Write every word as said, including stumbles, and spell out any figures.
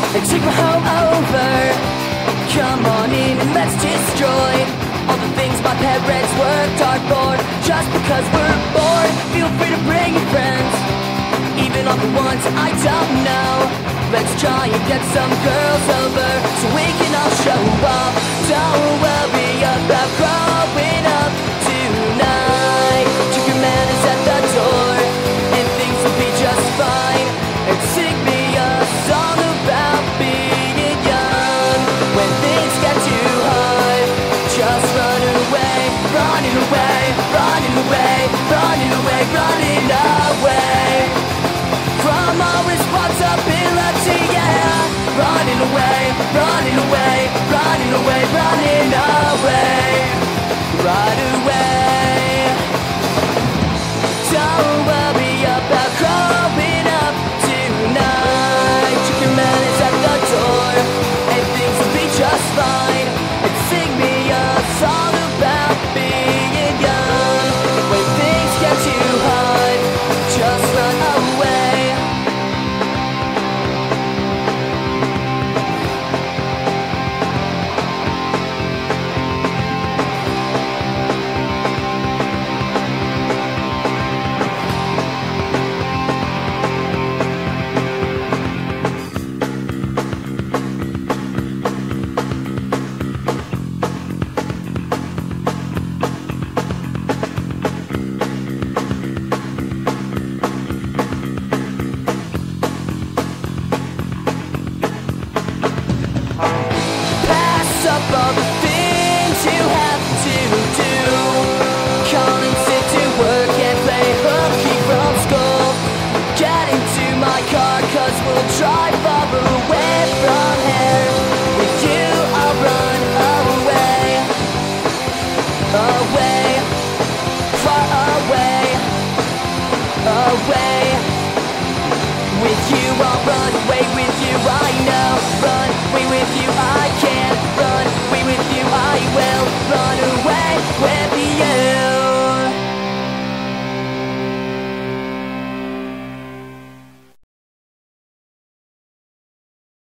and take my home over. Come on in and let's destroy all the things my parents worked hard for. Just because we're bored, feel free to bring your friends, even all the ones I don't know. Let's try and get some girls over so we can all show up. Don't worry about growing up tonight. Chicken Man is at the door and things will be just fine. And sing me a song about being young. When things get too hard, just run away, running away, running away, running away, running away from all responsibility, yeah. Running away, running away, running away, running away, right away. Don't worry about growing up tonight. Chicken Man is at the door and things will be just fine. And sing me a song about being young. When things get too hard, just run away. All the things you have to do, call and sit to work and play hooky from school. Get into my car cause we'll drive far away from here. With you I'll run away, away, far away, away. With you I'll run away, with you I know. Run away with you I can, run away with you I will. Run away with you